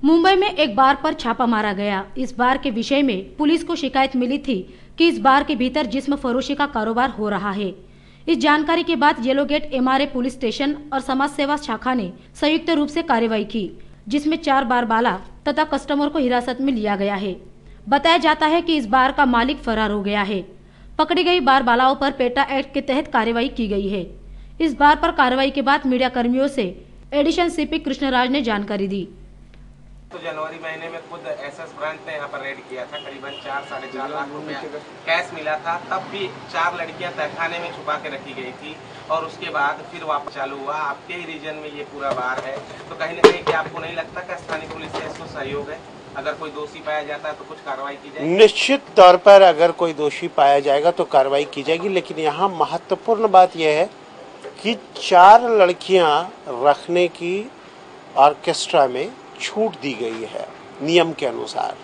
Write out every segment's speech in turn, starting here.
मुंबई में एक बार पर छापा मारा गया। इस बार के विषय में पुलिस को शिकायत मिली थी कि इस बार के भीतर जिस्म फरोशी का कारोबार हो रहा है। इस जानकारी के बाद yellow gate MRA police station और समाज सेवा शाखा ने संयुक्त रूप से कार्रवाई की, जिसमें 4 बार बाला तथा कस्टमर को हिरासत में लिया गया है। बताया जाता है कि इस बार का मालिक फरार हो गया है। पकड़ी गई बार बालाओं पर पेटा एक्ट के तहत कार्रवाई की गई है। इस बार पर कार्रवाई के बाद मीडिया कर्मियों से एडिशन CP कृष्णराज ने जानकारी दी। तो जनवरी महीने में खुद SS ब्रांच ने यहाँ पर रेड किया था, करीबन 4-4.5 लाख रुपया कैश मिला था। तब भी 4 लड़कियां तहखाने में छुपा के रखी गई थी और उसके बाद फिर वापस चालू हुआ। आपके ही रीजन में ये पूरा बार है, तो कहीं न कहीं क्या आपको नहीं लगता कि स्थानीय पुलिस से इसको सहयोग है? अगर कोई दोषी पाया जाता है तो कुछ कार्रवाई की जाएगी? निश्चित तौर पर अगर कोई दोषी पाया जाएगा तो कार्रवाई की जाएगी, लेकिन यहाँ महत्वपूर्ण बात यह है कि 4 लड़कियां रखने की ऑर्केस्ट्रा में छूट दी गई है नियम के अनुसार।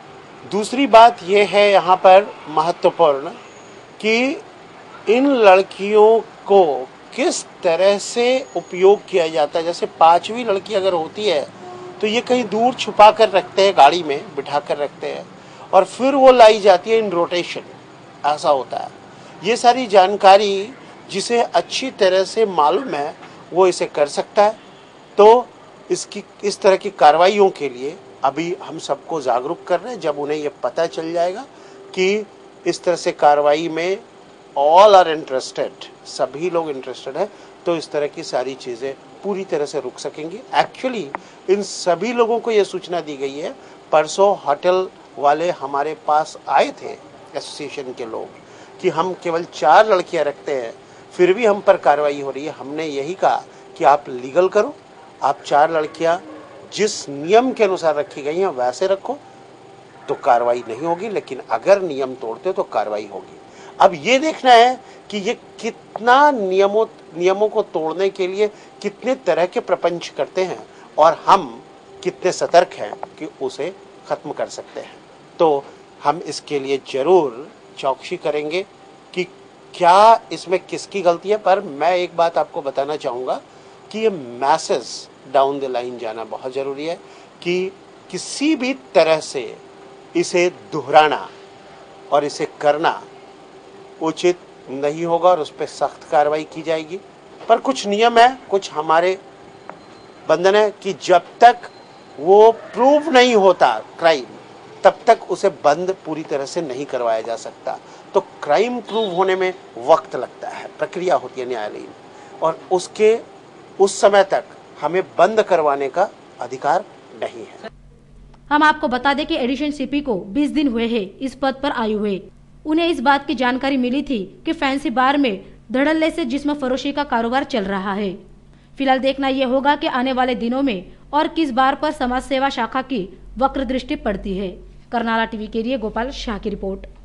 दूसरी बात यह है यहाँ पर महत्वपूर्ण कि इन लड़कियों को किस तरह से उपयोग किया जाता है। जैसे 5वीं लड़की अगर होती है तो ये कहीं दूर छुपा कर रखते हैं, गाड़ी में बिठा कर रखते हैं और फिर वो लाई जाती है इन रोटेशन, ऐसा होता है। ये सारी जानकारी जिसे अच्छी तरह से मालूम है वो इसे कर सकता है। तो इस तरह की कार्रवाइयों के लिए अभी हम सबको जागरूक कर रहे हैं। जब उन्हें ये पता चल जाएगा कि इस तरह से कार्रवाई में ऑल आर इंटरेस्टेड, सभी लोग इंटरेस्टेड हैं, तो इस तरह की सारी चीज़ें पूरी तरह से रुक सकेंगी। एक्चुअली इन सभी लोगों को ये सूचना दी गई है। परसों होटल वाले हमारे पास आए थे, एसोसिएशन के लोग, कि हम केवल 4 लड़कियां रखते हैं फिर भी हम पर कार्रवाई हो रही है। हमने यही कहा कि आप लीगल करो, आप 4 लड़कियां जिस नियम के अनुसार रखी गई हैं वैसे रखो तो कार्रवाई नहीं होगी, लेकिन अगर नियम तोड़ते तो कार्रवाई होगी। अब ये देखना है कि ये कितना नियमों को तोड़ने के लिए कितने तरह के प्रपंच करते हैं और हम कितने सतर्क हैं कि उसे खत्म कर सकते हैं। तो हम इसके लिए जरूर चौकसी करेंगे कि क्या इसमें किसकी गलती है। पर मैं एक बात आपको बताना चाहूँगा कि ये मैसेज डाउन द लाइन जाना बहुत ज़रूरी है कि किसी भी तरह से इसे दोहराना और इसे करना उचित नहीं होगा और उस पर सख्त कार्रवाई की जाएगी। पर कुछ नियम है, कुछ हमारे बंधन है कि जब तक वो प्रूव नहीं होता क्राइम, तब तक उसे बंद पूरी तरह से नहीं करवाया जा सकता। तो क्राइम प्रूव होने में वक्त लगता है, प्रक्रिया होती है न्यायालयीन, और उस समय तक हमें बंद करवाने का अधिकार नहीं है। हम आपको बता दें कि एडिशन CP को 20 दिन हुए हैं इस पद पर आए हुए। उन्हें इस बात की जानकारी मिली थी कि फैंसी बार में धड़ल्ले से जिस्म फरोशी का कारोबार चल रहा है। फिलहाल देखना यह होगा कि आने वाले दिनों में और किस बार पर समाज सेवा शाखा की वक्र दृष्टि पड़ती है। करनाला टीवी के लिए गोपाल शाह की रिपोर्ट।